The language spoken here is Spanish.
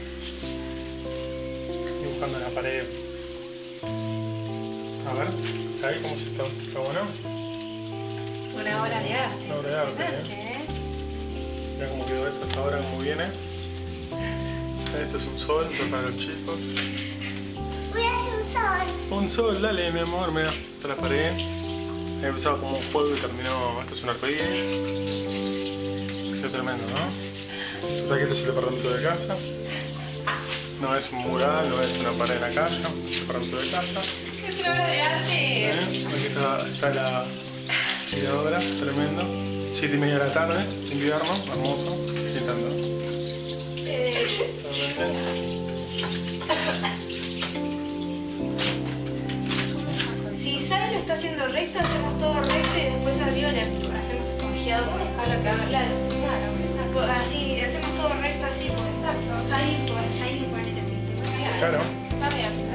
Dibujando en la pared. A ver, ¿sabes cómo se está bueno? Una obra de arte. Una obra de arte, Mira cómo quedó esto hasta ahora, cómo viene. Este es un sol, esto es para los chicos. Voy a hacer un sol. Un sol, dale mi amor, mira, está la pared. He empezado como un juego y terminó. Esto es un arcoíris. Qué tremendo, ¿no? ¿Sabes que este es el departamento de casa? No es un mural, no es una pared en la calle, es un departamento de casa. Es una obra de arte. Aquí está la obra, tremendo. 7:30 de la tarde, invierno, hermoso, pintando. Si Sai lo está haciendo recto, hacemos todo recto y después arriba le hacemos esponjeado. Claro, así, hacemos todo recto así, pues Sai, ponele. Claro. Está bien.